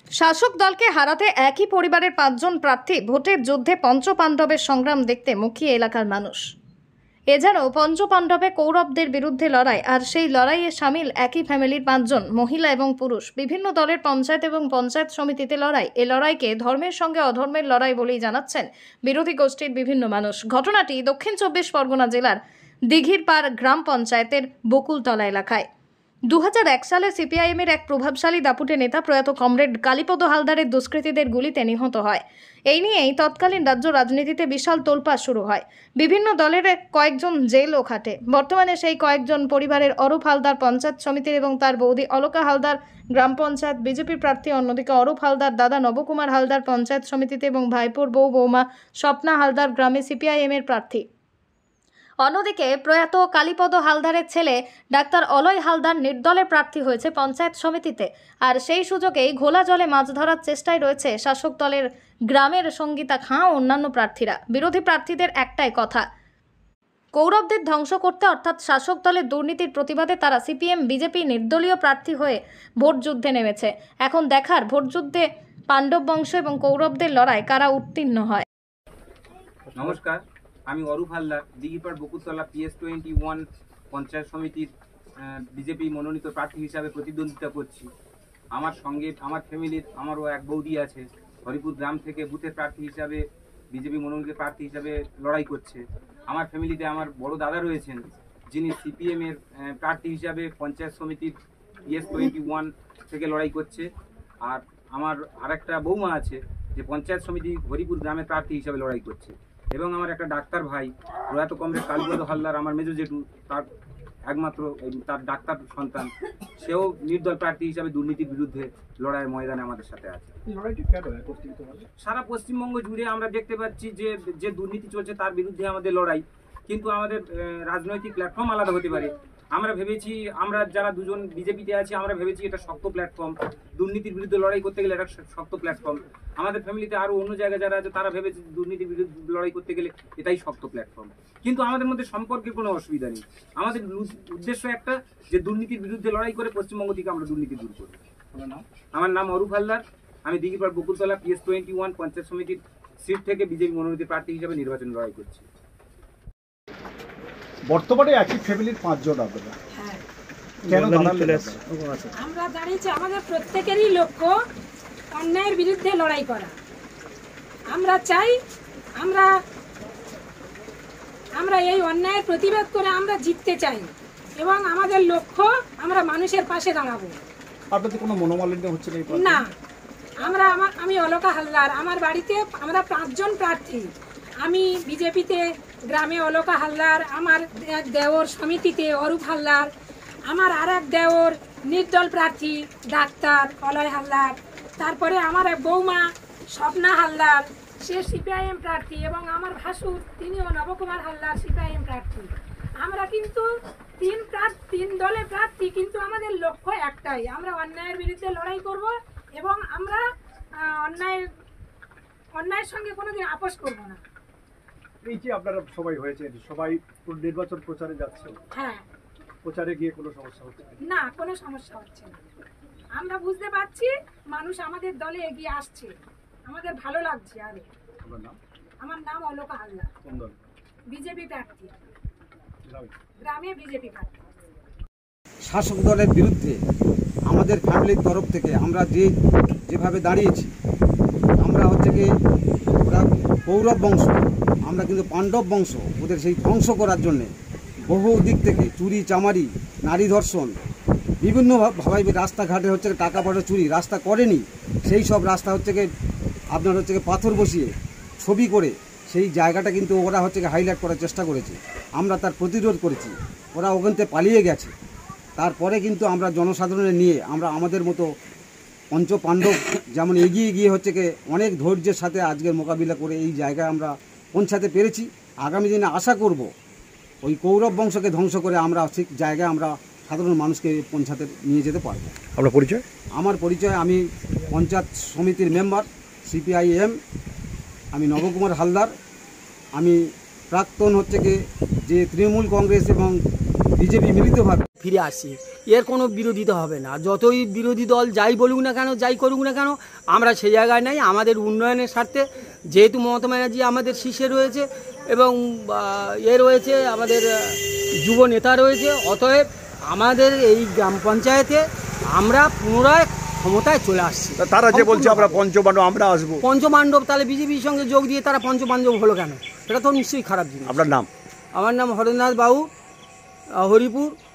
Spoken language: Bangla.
শাসক দলকে হারাতে একই পরিবারের ৫ জন প্রার্থী ভোটের যুদ্ধে পঞ্চপাণ্ডবের সংগ্রাম দেখতে মুখিয়ে এলাকার মানুষ। এ যেন পঞ্চপাণ্ডবে কৌরবদের বিরুদ্ধে লড়াই, আর সেই লড়াইয়ে সামিল একই ফ্যামিলির ৫ জন মহিলা এবং পুরুষ। বিভিন্ন দলের পঞ্চায়েত এবং পঞ্চায়েত সমিতিতে লড়াই। এ লড়াইকে ধর্মের সঙ্গে অধর্মের লড়াই বলেই জানাচ্ছেন বিরোধী গোষ্ঠীর বিভিন্ন মানুষ। ঘটনাটি দক্ষিণ ২৪ পরগনা জেলার দিঘিরপাড় গ্রাম পঞ্চায়েতের বকুলতলা এলাকায়। ২০০১ সালে সিপিআইএমের এক প্রভাবশালী দাপুটে নেতা প্রয়াত কমরেড কালীপদ হালদারের দুষ্কৃতীদের গুলিতে নিহত হয়। এই নিয়েই তৎকালীন রাজ্য রাজনীতিতে বিশাল তোলপাড় শুরু হয়। বিভিন্ন দলের কয়েকজন জেলও খাটে। বর্তমানে সেই কয়েকজন পরিবারের অরূপ হালদার পঞ্চায়েত সমিতির এবং তার বৌদি অলকা হালদার গ্রাম পঞ্চায়েত বিজেপি প্রার্থী, অন্যদিকে অরূপ হালদার দাদা নবকুমার হালদার পঞ্চায়েত সমিতিতে এবং ভাইপোর বৌমা স্বপ্না হালদার গ্রামে সিপিআইএমের প্রার্থী। অন্যদিকে প্রয়াত কালীপদ হালদারের ছেলে ডাক্তার অলয় হালদার নির্দলের প্রার্থী হয়েছে পঞ্চায়েত সমিতিতে। আর সেই সুযোগেই ঘোলা জলে মাছ ধরার চেষ্টায় রয়েছে শাসক দলের গ্রামের সঙ্গীতা খাঁ ও অন্যান্য প্রার্থীরা। বিরোধী প্রার্থীদের একটাই কথা, কৌরবদের ধ্বংস করতে, অর্থাৎ শাসক দলের দুর্নীতির প্রতিবাদে তারা সিপিএম বিজেপি নির্দলীয় প্রার্থী হয়ে ভোট যুদ্ধে নেমেছে। এখন দেখার ভোট যুদ্ধে পাণ্ডব বংশ এবং কৌরবদের লড়াই কারা উত্তীর্ণ হয়। নমস্কার, আমি অরূপ হালদার দিঘিরপাড় বকুলতলা PS21 পঞ্চায়েত সমিতির বিজেপি মনোনীত প্রার্থী হিসাবে প্রতিদ্বন্দ্বিতা করছি। আমার সঙ্গে আমার ফ্যামিলির আমারও এক বৌদি আছে, হরিপুর গ্রাম থেকে বুথের প্রার্থী হিসাবে বিজেপি মনোনীত প্রার্থী হিসাবে লড়াই করছে। আমার ফ্যামিলিতে আমার বড় দাদা রয়েছেন, যিনি সিপিএমের প্রার্থী হিসাবে পঞ্চায়েত সমিতির PS21 থেকে লড়াই করছে। আর আমার আরেকটা বৌমা আছে, যে পঞ্চায়েত সমিতি হরিপুর গ্রামের প্রার্থী হিসাবে লড়াই করছে। এবং আমার একটা ডাক্তার ভাই প্রয়াত কমরেড কালীপদ হালদার, আমার মেজো জেঠু, তার একমাত্র তার ডাক্তার সন্তান, সেও নির্দল প্রার্থী হিসাবে দুর্নীতির বিরুদ্ধে লড়াইয়ের ময়দানে আমাদের সাথে আছে। সারা পশ্চিমবঙ্গ জুড়ে আমরা দেখতে পাচ্ছি যে দুর্নীতি চলছে তার বিরুদ্ধে আমাদের লড়াই, কিন্তু আমাদের রাজনৈতিক প্ল্যাটফর্ম আলাদা হতে পারে। আমরা ভেবেছি, আমরা যারা দুজন বিজেপিতে আছি, আমরা ভেবেছি এটা শক্ত প্ল্যাটফর্ম, দুর্নীতির বিরুদ্ধে লড়াই করতে গেলে এটা শক্ত প্ল্যাটফর্ম। আমাদের ফ্যামিলিতে আরও অন্য জায়গায় যারা আছে তারা ভেবেছে দুর্নীতির বিরুদ্ধে লড়াই করতে গেলে এটাই শক্ত প্ল্যাটফর্ম। কিন্তু আমাদের মধ্যে সম্পর্কের কোনো অসুবিধা নেই। আমাদের উদ্দেশ্য একটা, যে দুর্নীতির বিরুদ্ধে লড়াই করে পশ্চিমবঙ্গ থেকে আমরা দুর্নীতি দূর করব। আমার নাম অরূপ হালদার, আমি দিঘিরপাড় বকুলতলা PS21 পঞ্চায়েত সমিতির সিট থেকে বিজেপি মনোনীত প্রার্থী হিসেবে নির্বাচন লড়াই করছি। বর্তমানে একই ফ্যামিলির ৫ জন আপনারা কেন দাঁড়ালেন? আমরা দাঁড়িয়েছি, আমাদের প্রত্যেকেরই লক্ষ্য অন্যায়ের বিরুদ্ধে লড়াই করা। আমরা চাই আমরা এই অন্যায়ের প্রতিবাদ করে আমরা জিততে চাই, এবং আমাদের লক্ষ্য আমরা মানুষের পাশে দাঁড়াবো। আপনাদের কোনো মনোমালিন্য হচ্ছে না? আমি অলকা হালদার, আমার বাড়িতে আমরা ৫ জন প্রার্থী। আমি বিজেপিতে গ্রামে অলকা হালদার, আমার এক দেওর সমিতিতে অরূপ হালদার, আমার আর এক দেওর নির্দল প্রার্থী ডাক্তার অলয় হালদার, তারপরে আমার এক বৌমা স্বপ্না হালদার, সে সিপিআইএম প্রার্থী, এবং আমার ভাসুর তিনিও নবকুমার হালদার সিপিআইএম প্রার্থী। আমরা কিন্তু তিন দলের প্রার্থী, কিন্তু আমাদের লক্ষ্য একটাই, আমরা অন্যায়ের বিরুদ্ধে লড়াই করব এবং আমরা অন্যায়ের সঙ্গে কোনোদিন আপোষ করব না। এই যে আপনারা সবাই হয়েছে, সবাই নির্বাচন প্রচারে যাচ্ছে, হ্যাঁ, প্রচারে গিয়ে কোনো সমস্যা হচ্ছে না? কোনো সমস্যা হচ্ছে না। আমরা বুঝতে পারছি মানুষ আমাদের দলে এগিয়ে আসছে, আমাদের ভালো লাগছে। আরে আমার নাম অলকা হালদার, বিজেপি প্রার্থী, গ্রামে বিজেপি প্রার্থী। শাসক দলের বিরুদ্ধে আমাদের ফ্যামিলির তরফ থেকে আমরা যেভাবে দাঁড়িয়েছি, আমরা হচ্ছে কি ওরা কৌরব বংশ, আমরা কিন্তু পাণ্ডব বংশ, ওদের সেই ধ্বংস করার জন্যে বহু দিক থেকে চুরি চামারি, নারী ধর্ষণ, বিভিন্নভাবে রাস্তাঘাটে হচ্ছে টাকা পয়সা চুরি, রাস্তা করেনি সেই সব রাস্তা হচ্ছে কি আপনার হচ্ছে পাথর বসিয়ে ছবি করে সেই জায়গাটা কিন্তু ওরা হচ্ছে হাইলাইট করার চেষ্টা করেছে। আমরা তার প্রতিরোধ করেছি, ওরা ওখান থেকে পালিয়ে গেছে। তারপরে কিন্তু আমরা জনসাধারণের নিয়ে আমরা আমাদের মতো পঞ্চপাণ্ডব যেমন এগিয়ে গিয়ে হচ্ছে কি অনেক ধৈর্যের সাথে আজকের মোকাবিলা করে এই জায়গায় আমরা পৌঁছাতে পেরেছি। আগামী দিনে আশা করব ওই কৌরব বংশকে ধ্বংস করে আমরা ঠিক জায়গায় আমরা সাধারণ মানুষকে পৌঁছাতে নিয়ে যেতে পারবো। আপনার পরিচয়? আমার পরিচয়, আমি পঞ্চায়েত সমিতির মেম্বার সিপিআইএম, আমি নবকুমার হালদার। আমি প্রাক্তন হচ্ছে কি যে তৃণমূল কংগ্রেস এবং বিজেপি মিলিতভাবে ফিরে আসছি। এর কোনো বিরোধিতা হবে না, যতই বিরোধী দল যাই বলুক না কেন, যাই করুক না কেন, আমরা সে জায়গায় নাই। আমাদের উন্নয়নের স্বার্থে, যেহেতু মমতা ব্যানার্জি আমাদের শীর্ষে রয়েছে এবং রয়েছে আমাদের যুব নেতা রয়েছে, অতএব আমাদের এই গ্রাম পঞ্চায়েতে আমরা পুনরায় ক্ষমতায় চলে আসছি। তারা যে বলছে আমরা পঞ্চপাণ্ডব আমরা আসবো, পঞ্চপাণ্ডব, তাহলে বিজেপির সঙ্গে যোগ দিয়ে তারা পঞ্চপাণ্ডব হলো কেন? এটা তো নিশ্চয়ই খারাপ জিনিস। আপনার নাম? আমার নাম হরেন্দ্রনাথ বাবু, হরিপুর।